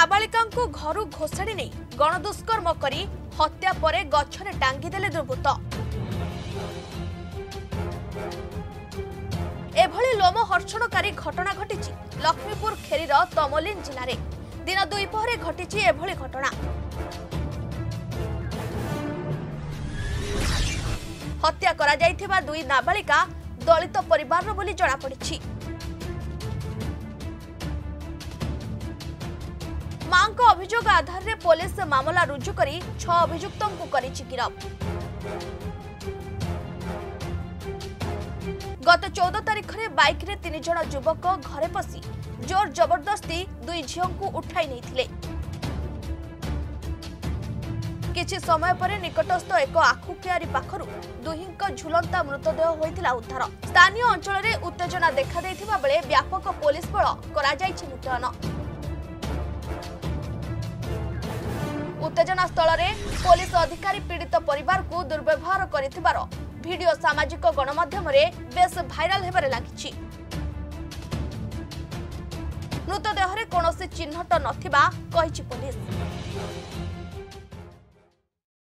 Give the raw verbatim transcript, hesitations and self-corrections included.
नाबालिका को घर घोषाड़ी नहीं गणदुष्कर्म करी हत्या पर गछरे टांगीदेले दुर्बृत्त। एभली लोमहर्षणकारी घटना घटी लक्ष्मीपुर खेरीर तमोलिन जिले में दिन दुईपहरे घटी एभली घटना। हत्या करा जाइथिबा दुई नाबालिका दलित परिवार बोली जଣା पड़िछि। मां को अभियोग आधार रे पुलिस मामला रुजु करी छह अभियुक्तों को करिछि गिरफ। गत चौदह तारिख रे बाइक रे तीन जण युवक घरे पसी जोर जबरदस्ती दुई झियों को उठाई नैथिले। किछि समय पर निकटस्थ एक आखुकियारी पाखरु दुहिंक झुलंता मृतदेह होइतिला उद्धार। स्थानीय अंचल रे उत्तेजना देखा देथिबा बेले व्यापक पुलिस बल करा जाइछि मुतयन। उत्तेजना स्थल में पुलिस अधिकारी पीड़ित परिवार को दुर्व्यवहार करिथिबार वीडियो सामाजिक गणमाध्यम रे बेस भाइराल हेबारे लागिछि। मृतदेह रे कोनोसी चिन्हट नथिबा कहिछि पुलिस।